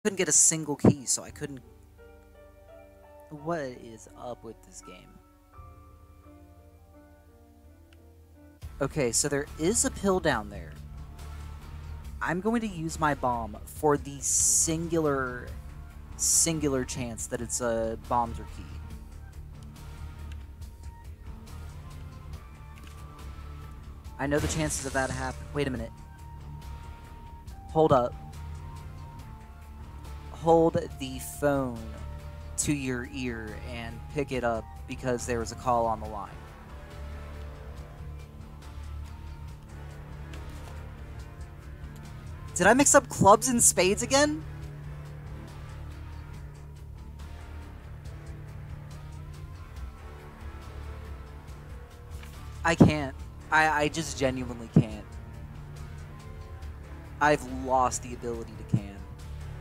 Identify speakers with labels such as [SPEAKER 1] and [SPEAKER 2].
[SPEAKER 1] couldn't get a single key, so I couldn't... What is up with this game? Okay, so there is a pill down there. I'm going to use my bomb for the singular chance that it's a bombs or key. I know the chances of that happen. Wait a minute. Hold up. Hold the phone to your ear and pick it up because there was a call on the line. Did I mix up clubs and spades again? I can't. I just genuinely can't. I've lost the ability to can.